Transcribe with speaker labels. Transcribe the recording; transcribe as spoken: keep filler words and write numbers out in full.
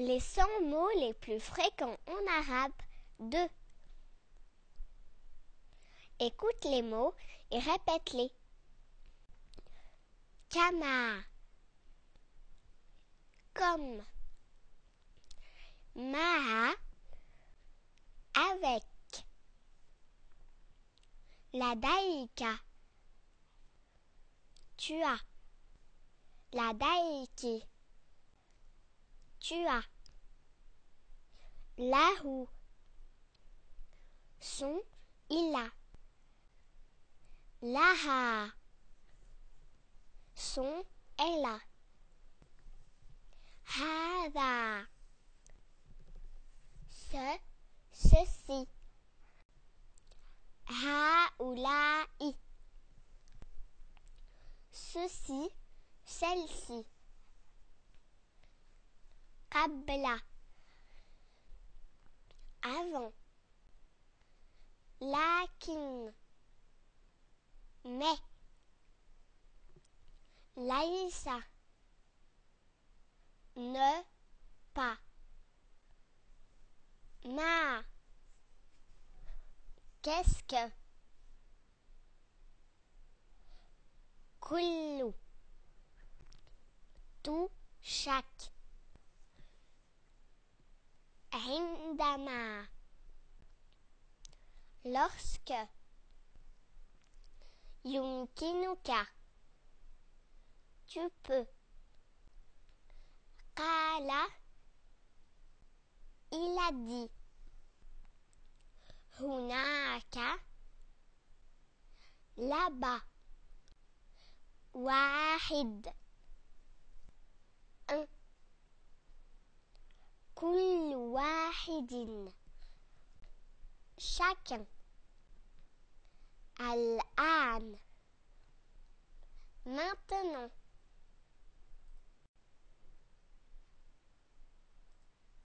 Speaker 1: Les cent mots les plus fréquents en arabe. deux. Écoute les mots et répète-les. Kama, comme. Maa, avec. Ladaïka, tu as. Ladaïki, tu as. Lahu, son, il a. Laha, son, elle a. Hada, ce, ceci. Haoulaï, ceci, celle-ci. Qabla, avant. Lakin, mais. Laïsa, ne pas. Ma, qu'est-ce que. Kullu, tout, chaque. Indama, lorsque. Yumkinuka, tu peux. Qala, il a dit. Hunaka, là-bas. Wahid, un. Kullu wahidin, chacun. Al-an, maintenant.